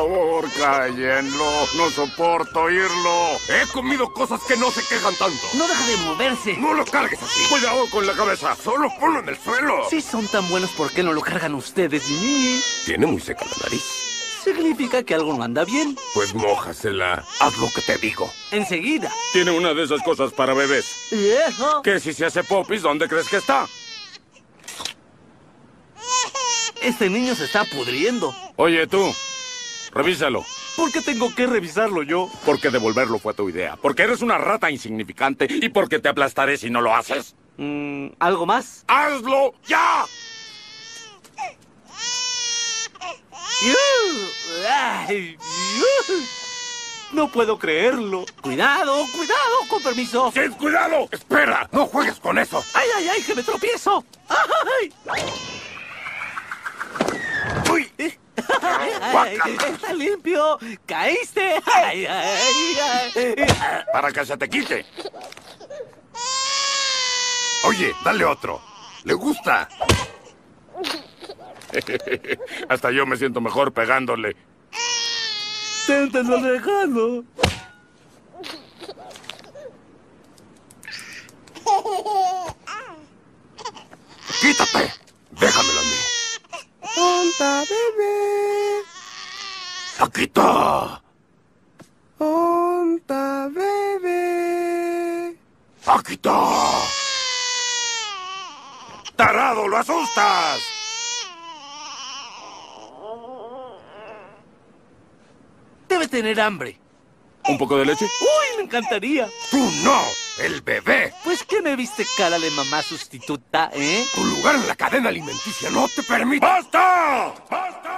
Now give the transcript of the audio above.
favor, cállenlo. No soporto oírlo. He comido cosas que no se quejan tanto. No deja de moverse. No lo cargues así. Cuidado con la cabeza. Solo ponlo en el suelo. Si son tan buenos, ¿por qué no lo cargan ustedes? Tiene muy seca la nariz. Significa que algo no anda bien. Pues mójasela. Haz lo que te digo. Enseguida. Tiene una de esas cosas para bebés. ¿Y eso? Que si se hace popis, ¿dónde crees que está? Este niño se está pudriendo. Oye, tú. Revísalo. ¿Por qué tengo que revisarlo yo? Porque devolverlo fue tu idea. Porque eres una rata insignificante y porque te aplastaré si no lo haces. ¿Algo más? ¡Hazlo ya! Ay, no puedo creerlo. Cuidado, cuidado, con permiso. ¡Sin cuidado! ¡Espera! ¡No juegues con eso! ¡Ay, ay, ay, que me tropiezo! ¡Ay! ¡Uy! Ay, ¡está limpio! ¡Caíste! ¡Ay, ay, ay! Para que se te quite. Oye, dale otro. ¿Le gusta? Hasta yo me siento mejor pegándole. ¡Téntalo dejando! ¡Quítate! Déjamelo a mí. ¡Onta, bebé! ¡Paquita! ¡Onta, bebé! ¡Paquita! ¡Tarado, lo asustas! Debe tener hambre. ¿Un poco de leche? ¡Uy, me encantaría! ¡Tú no! ¡El bebé! Pues, ¿qué me viste cara de mamá sustituta, eh? Tu lugar en la cadena alimenticia no te permite... ¡Basta! ¡Basta!